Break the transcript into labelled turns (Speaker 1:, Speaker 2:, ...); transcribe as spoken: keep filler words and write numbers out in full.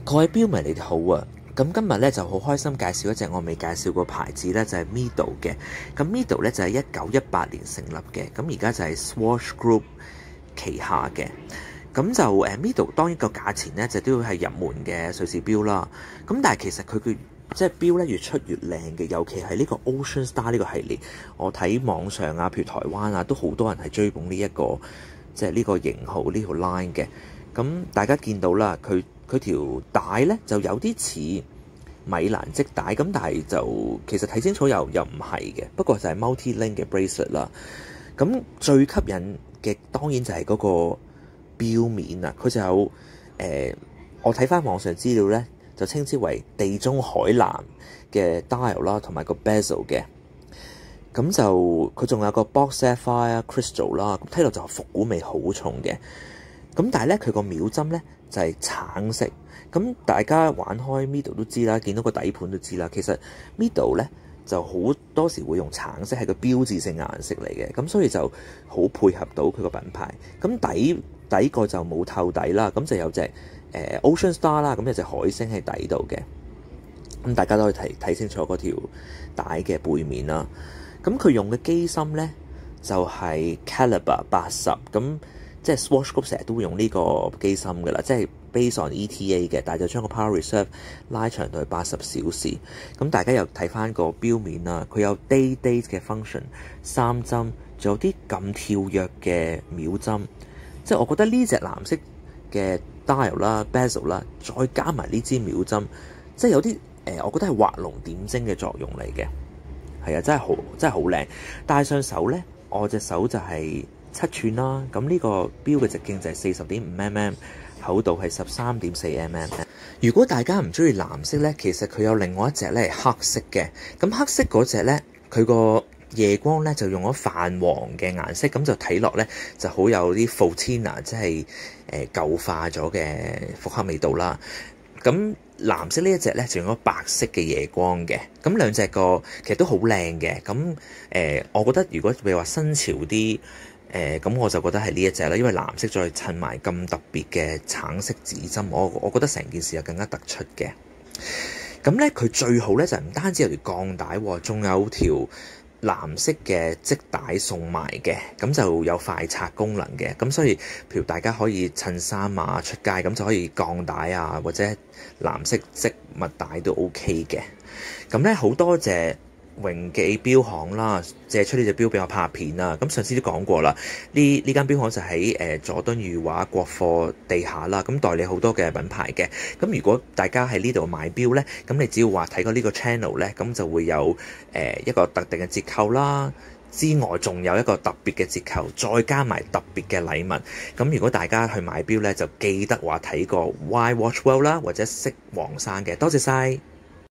Speaker 1: 各位錶迷你哋好啊！咁今日咧就好開心介紹一隻我未介紹過牌子咧，就係 Mido 嘅。咁 Mido 咧就係一九一八年成立嘅，咁而家就係 Swatch Group 旗下嘅。咁就誒 Mido 當然個價錢咧就都要係入門嘅瑞士錶啦。咁但係其實佢嘅即係錶咧越出越靚嘅，尤其係呢個 Ocean Star 呢個系列。我睇網上啊，譬如台灣啊，都好多人係追捧呢、這、一個即係呢個型號呢條 line 嘅。咁大家見到啦，佢佢條帶咧就有啲似米蘭織帶，咁但係就其實睇清楚又又唔係嘅。不過就係 multi-link 嘅 bracelet 啦。咁最吸引嘅當然就係嗰個錶面啊，佢就有誒、呃，我睇翻網上資料咧，就稱之為地中海藍嘅 dial 啦，同埋個 bezel 嘅。咁就佢仲有個 box sapphire crystal 啦，咁睇落就復古味好重嘅。咁但係咧，佢個秒針咧就係、是、橙色。咁大家玩開 Mido 都知啦，見到個底盤都知啦。其實 Mido 咧就好多時會用橙色係個標誌性顏色嚟嘅，咁所以就好配合到佢個品牌。咁底底個就冇透底啦，咁就有隻誒、呃、Ocean Star 啦，咁有隻海星喺底度嘅。咁大家都可以睇睇清楚嗰條帶嘅背面啦。咁佢用嘅機芯咧就係、是、Caliber 八十咁。即係 Swatch Group 成日都會用呢個機芯㗎啦，即係 based on E T A 嘅，但係就將個 power reserve 拉長到去八十小時。咁大家又睇翻個錶面啦，佢有 day date 嘅 function， 三針，仲有啲咁跳躍嘅秒針。即係我覺得呢隻藍色嘅 dial 啦、bezel 啦，再加埋呢支秒針，即係有啲誒、呃，我覺得係畫龍點睛嘅作用嚟嘅。係啊，真係好真係好靚。戴上手咧，我隻手就係七寸啦，咁呢個錶嘅直徑就係四十點五 mm， 厚度係十三點四 mm。如果大家唔中意藍色呢，其實佢有另外一隻呢係黑色嘅。咁黑色嗰隻呢，佢個夜光呢就用咗泛黃嘅顏色，咁就睇落呢就好有啲 Fauxtina，即係誒舊化咗嘅復刻味道啦。咁藍色呢一隻呢，就用咗白色嘅夜光嘅，咁兩隻個其實都好靚嘅。咁誒、呃，我覺得如果譬如話新潮啲。誒咁、呃、我就覺得係呢一隻啦，因為藍色再襯埋咁特別嘅橙色指針，我我覺得成件事又更加突出嘅。咁咧佢最好咧就唔單止有條鋼帶，仲有條藍色嘅織帶送埋嘅，咁就有快拆功能嘅。咁所以譬如大家可以襯衫啊出街，咁就可以鋼帶啊或者藍色織物帶都 OK 嘅。咁咧好多謝榮記錶行啦，借出呢隻錶俾我拍片啦。咁上次都講過啦，呢呢間錶行就喺誒、呃、佐敦裕華國貨地下啦。咁代理好多嘅品牌嘅。咁如果大家喺呢度買錶呢，咁你只要話睇過呢個 channel 呢，咁就會有誒、呃、一個特定嘅折扣啦。之外，仲有一個特別嘅折扣，再加埋特別嘅禮物。咁如果大家去買錶呢，就記得話睇過 Why Watch World 啦，或者識黃生嘅。多謝晒。